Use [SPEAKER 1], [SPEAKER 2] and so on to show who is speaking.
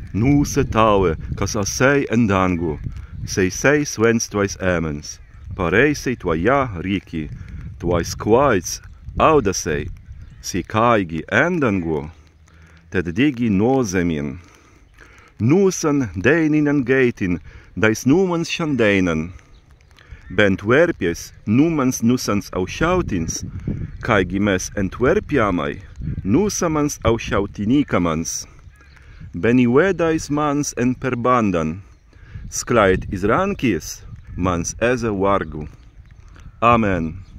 [SPEAKER 1] Nūse Tāwe, kas assei en dāngu, Seīsei swents Twajs emmens, Perēisei Twajā rīki, Twajs kwāits, audāsei, kāigi en dāngu, tad dīgi nōzemin. Nūsan dēininan geītin, dāis nūmans šandēinan, etwerpjais, nūmans nūsans āušautins, kāigi mēs etwerpjamai, nūsamans aušautinīkamans, weddais mans en perbāndan, Sklāit izrankīs, mans ezze vargu. Amen.